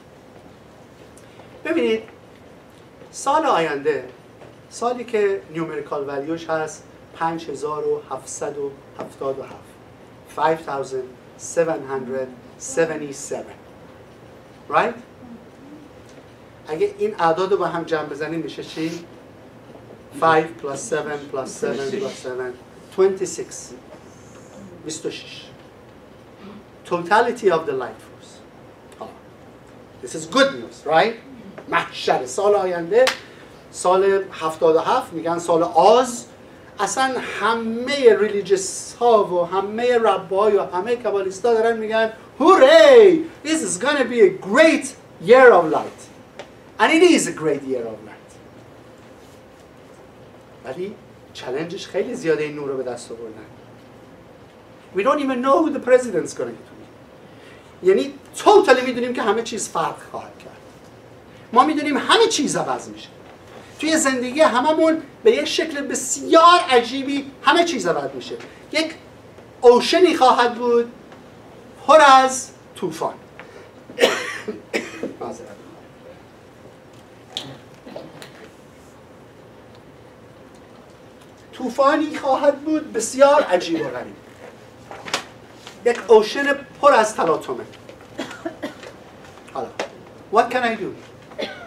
Speaker 1: ببینید سال آینده سالی که نیومریکال ولیوش هست پنج هزار و هفتصد و هفتاد و هفت five thousand seven hundred seventy-seven. Right? اگه این اعداد رو با هم جمع بزنیم میشه چی؟ five plus seven plus seven plus seven twenty-six. بیست و شش. Totality of the light force. Oh. This is good news, right? محشر سال آینده سال هفتاد و هفت میگن سال آز. اصلا همه ریلیجیس ها و همه ربای و همه کابالیستا دارن میگن hooray! This is going to be a great year of light. And it is a great year of light. ولی چالنجش خیلی زیاده این نور رو به دست آوردن. We don't even know who the president's going to be. یعنی توتالی میدونیم که همه چیز فرق خواهد کرد. ما میدونیم همه چیز عوض میشه. توی زندگی هممون به یک شکل بسیار عجیبی همه چیز عوض میشه. یک اوشنی خواهد بود پر از طوفان. طوفانی خواهد بود بسیار عجیب و غریب. یک اوشن پر از تلاطمه. حالا what can I do؟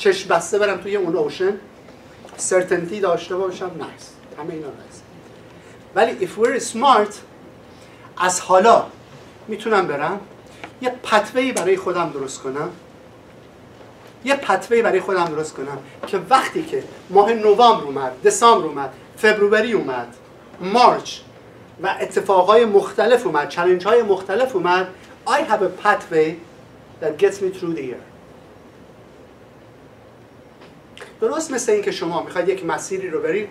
Speaker 1: چشم بسته برم توی اون اوشن، سرتنتی داشته باشم، نایس، همه اینا نایس. ولی if we're smart، از حالا میتونم برم یه پتوهی برای خودم درست کنم، یه پتوهی برای خودم درست کنم که وقتی که ماه نوامبر اومد، دسامبر اومد، فبروری اومد، مارچ و اتفاقهای مختلف اومد، چالش های مختلف اومد، I have a pathway that gets me through the year. درست مثل این که شما میخواید یک مسیری رو برید،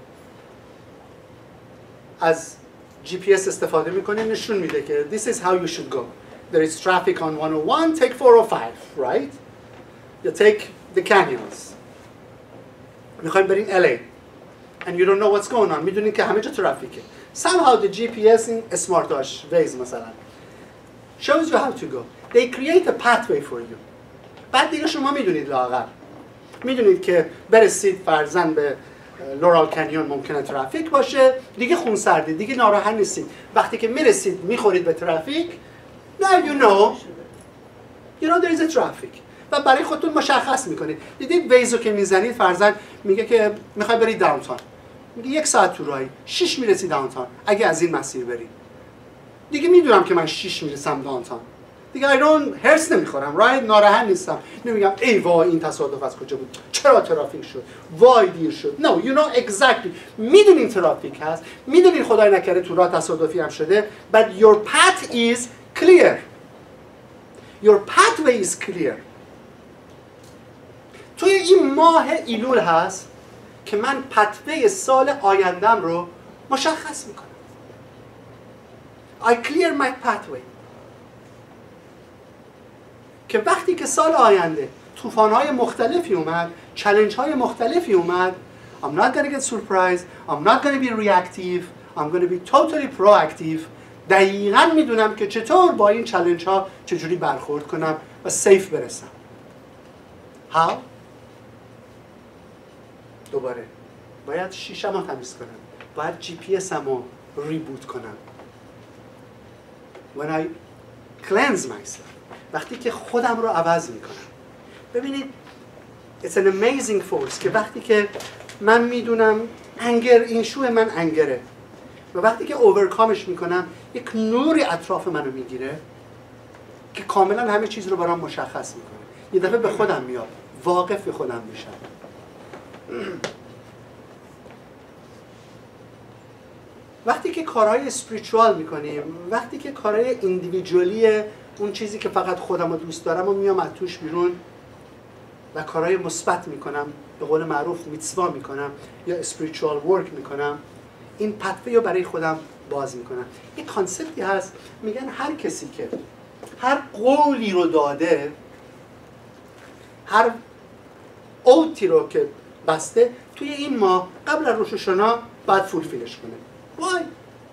Speaker 1: از جی پی اس استفاده میکنید، نشون میده که this is how you should go. There is traffic on one oh one, take four oh five, right? You take the canyons. میخواید برین ال ای and you don't know what's going on. میدونید که همه جا ترافیکه. Somehow the جی پی اس in smartash ways مثلا shows you how to go. They create a pathway for you. بعد دیگه شما میدونید لااقل میدونید که برسید فرضاً به لورال کانیون ممکنه ترافیک باشه، دیگه خونسردی، دیگه ناراحت نیستید. وقتی که میرسید میخورید به ترافیک، now you know you know there is a traffic و برای خودتون مشخص میکنید. دیدید ویزو که میزنید فرضاً میگه که میخوای بری داونتاون، میگه یک ساعت تو راهی، شش میرسی داونتاون اگه از این مسیر بری. دیگه میدونم که من شش میرسم داونتاون، دیگه I don't هرس نمیخورم، right؟ ناراحت نیستم، نمیگم ای وای این تصادف از کجا بود، چرا ترافیک شد، وای دیر شد. No, you know exactly. میدونین ترافیک هست، میدونین خدای نکرده تو راه تصادفی هم شده، but your path is clear. Your pathway is clear. توی این ماه ایلول هست که من پتوه سال آیندم رو مشخص میکنم. I clear my pathway. که وقتی که سال آینده طوفان‌های مختلفی اومد، چالنج‌های مختلفی اومد، I'm not going to get surprised, I'm not going to be reactive, I'm going to be totally proactive. دقیقاً میدونم که چطور با این چالنج‌ها چجوری برخورد کنم و سیف برسم. How؟ دوباره باید شیشه‌مو تمیز کنم، باید جی پی اس امو ریبوت کنم. When I cleanse myself، وقتی که خودم رو عوض میکنم. ببینید it's an amazing force که وقتی که من میدونم انگر، این شو من انگره و وقتی که اوورکامش میکنم یک نوری اطراف منو میگیره که کاملا همه چیز رو برام مشخص میکنه. یه دفعه به خودم میاد، واقف به خودم میشم. وقتی که کارهای اسپریچوال میکنیم، وقتی که کارهای ایندیویدوالی، اون چیزی که فقط خودم رو دوست دارم و میام از توش بیرون و کارهای مثبت میکنم، به قول معروف میتسوا میکنم یا اسپریچوال ورک میکنم، این پتوه رو برای خودم باز میکنم. یک کانسپتی هست میگن هر کسی که هر قولی رو داده، هر اوتی رو که بسته، توی این ماه قبل از روش الشنا باید فولفیلش کنه. وای؟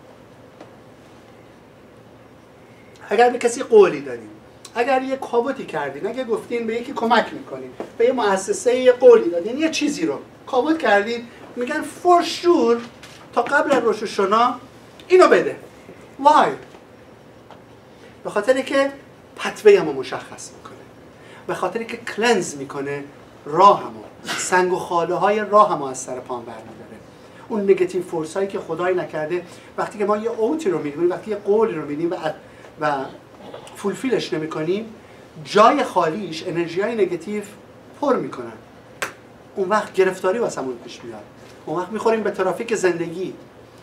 Speaker 1: اگر به کسی قولی دادین، اگر یه کاوتی کردین، اگر گفتین به یکی کمک میکنین، به یه مؤسسه یه قولی دادین، یه چیزی رو کاوت کردین، میگن فور شور تا قبل از روش الشنا اینو بده. وای؟ به خاطری که پتوه همو مشخص میکنه، به خاطری که کلنز میکنه راه همو، سنگ و خاله های راه همو از سر پام برمیداره. اون نگاتیو فورس هایی که خدای نکرده وقتی که ما یه اوتی رو میدیم، وقتی یه قولی رو میدیم و و فولفیلش نمی کنیم، جای خالیش انرژی های نگاتیو پر میکنن. اون وقت گرفتاری واسمون پیش میاد، اون وقت میخوریم به ترافیک زندگی.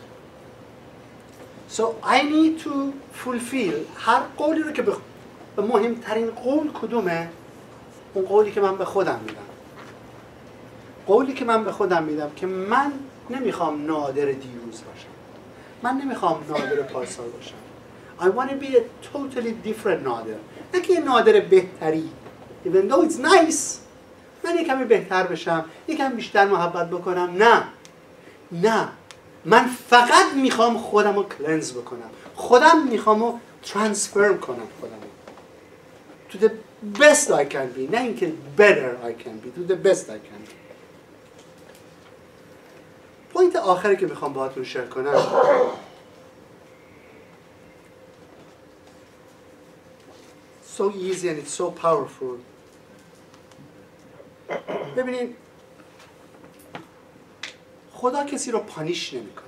Speaker 1: So I need to fulfill هر قولی رو که به مهمترین قول کدومه؟ اون قولی که من به خودم میدم. قولی که من به خودم میدم که من نمیخوام نادر دیروز باشم، من نمیخوام نادر پارسال باشم. I want to be a totally different نادر. نه که یه نادر بهتری. Even though it's nice. من یکمی بهتر بشم، یکم بیشتر محبت بکنم. نه. نه. من فقط میخوام خودم رو کلنز بکنم. خودم میخوام رو ترانسفرم کنم خودم. To the best I can be. نه اینکه better I can be. To the best I can be. پوینت آخری که میخوام باهاتون شیر کنم، so easy and it's so powerful. ببینین خدا کسی رو پانیش نمیکنه.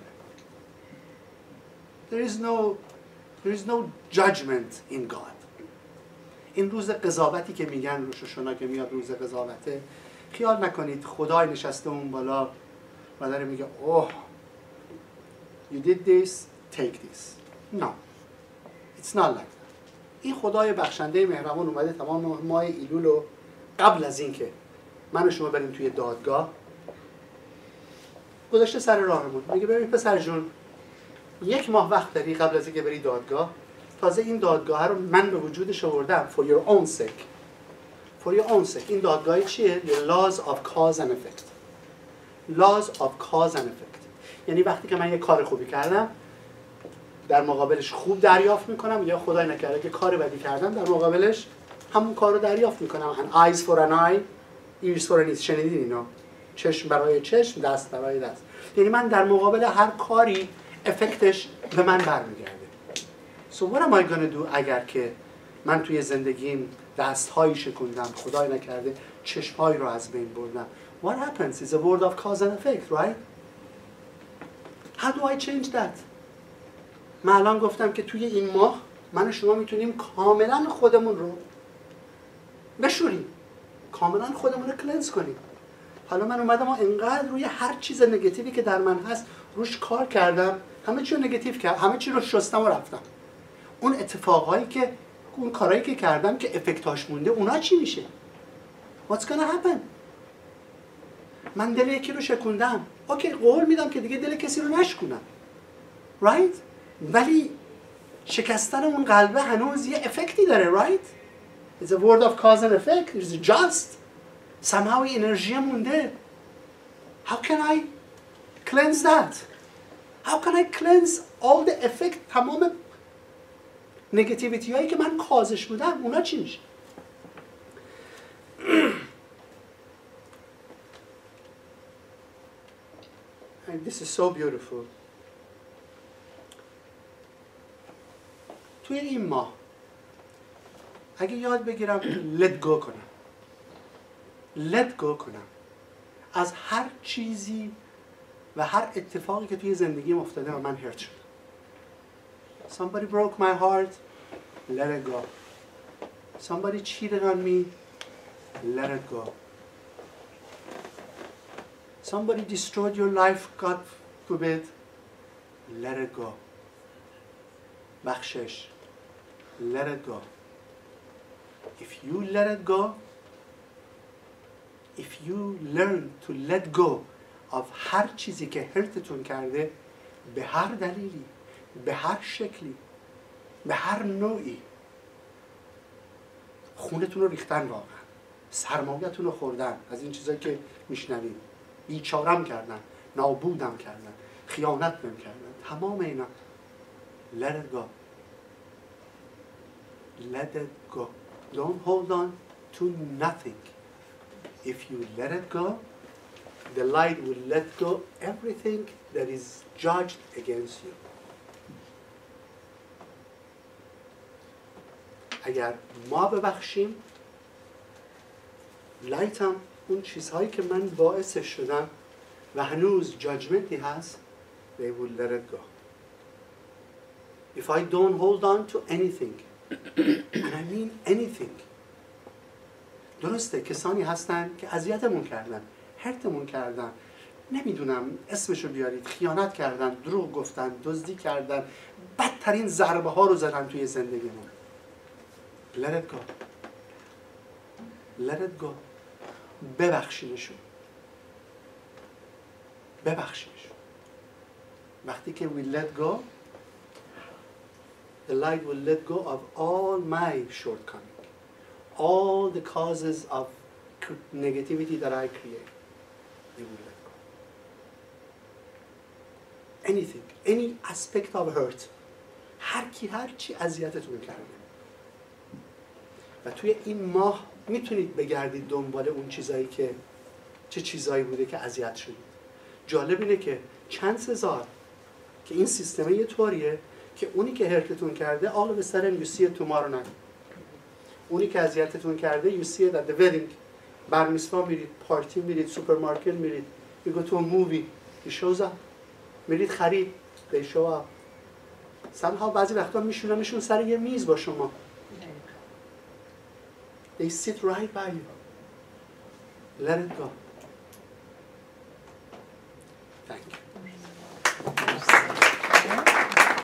Speaker 1: There is no there is no judgment in God. این روز قضاوتی که میگن روش شونا که میاد روز قضاوته، خیال نکنید خدای نشسته اون بالا و داره میگه اوه you did this, take this. No. It's not like that. این خدای بخشنده مهربان اومده تمام ماه ایلول رو قبل از این که من و شما بریم توی دادگاه گذاشته سر راهمون، میگه ببین پسر جون یک ماه وقت داری قبل از اینکه بری دادگاه، تازه این دادگاه رو من به وجودش آوردم for your own sake. for your own sake. این دادگاه چیه؟ The laws of cause and effect. laws of cause and effect. یعنی وقتی که من یک کار خوبی کردم در مقابلش خوب دریافت میکنم، یا خدای نکرده که کار بدی کردم در مقابلش همون کار رو دریافت میکنم. an eyes for an eye, ears for an ear. شنیدین اینو؟ چشم برای چشم، دست برای دست. یعنی من در مقابل هر کاری افکتش به من برمیگرده. So what am I gonna do اگر که من توی زندگیم دستهایی شکوندم، خدای نکرده چشمهایی رو از بین بردم. What happens is a word of cause and effect, right? How do I change that? من الان گفتم که توی این ماه من و شما میتونیم کاملا خودمون رو بشوریم، کاملا خودمون رو کلنز کنیم. حالا من اومدم و انقدر روی هر چیز نگاتیوی که در من هست روش کار کردم، همه چی رو نگاتیو کردم، همه چی رو شستم و رفتم. اون اتفاقایی که اون کارهایی که کردم که افکتاش مونده، اونا چی میشه؟ What's gonna happen؟ من دل یکی رو شکوندم، اوکی قول میدم که دیگه دل کسی رو نشکونم، right؟ ولی شکستن اون قلبه هنوز یه افکتی داره، right؟ It's a word of cause and effect. It's just somehow انرژی مونده. How can I cleanse that? How can I cleanse all the effect؟ تمام نگاتیویتی هایی که من کازش بودم اونا چی میشه؟ And this is so beautiful. توی این ماه اگه یاد بگیرم let go کنم، let go کنم از هر چیزی و هر اتفاقی که توی زندگیم افتاده و من هرت شدم. Somebody broke my heart, let it go. Somebody cheated on me, let it go. Somebody destroyed your life, God forbid, let it go. بخشش, let it go. If you let it go, if you learn to let go of هر چیزی که هرتتون کرده به هر دلیلی، به هر شکلی، به هر نوعی، خونتون رو ریختن واقعا، سرمایه‌تون رو خوردن، از این چیزایی که میشنویم، بیچارم کردن، نابودم کردن، خیانت بهم کردن، تمام اینا let it go. Let it go. Don't hold on to nothing. If you let it go, the light will let go everything that is judged against you. اگر ما ببخشیم، لایت هم اون چیزهایی که من باعثش شدم و هنوز جاجمنتی هست، they will let it go. If I don't hold on to anything, and I mean anything. درسته کسانی هستن که اذیتمون کردن، هرتمون کردن، نمیدونم اسمشو بیارید، خیانت کردن، دروغ گفتن، دزدی کردن، بدترین ضربه ها رو زدن توی زندگیمون. Let it go. Let it go. ببخشیمشون. ببخشیمشون. وقتی که we let go, the light will let go of all my shortcomings, all the causes of negativity that I create. They will let go. Anything, any aspect of hurt. هر کی هر چی اذیتتون کرده. و توی این ماه میتونید بگردید دنبال اون چیزایی که چه چیزایی بوده که اذیت شدید. جالب اینه که چند هزار که این سیستم یه طوریه که اونی که هرتتون کرده all of a sudden you see it tomorrow night. اونی که اذیتتون کرده you see it at the wedding. برمیسوا میرید، پارتی میرید، سوپرمارکت میرید. You go to a movie, he shows up. میرید خرید، they show up. somehow بعضی وقتا میشونمشون سر یه میز با شما. They sit right by you. Let it go. Thank you.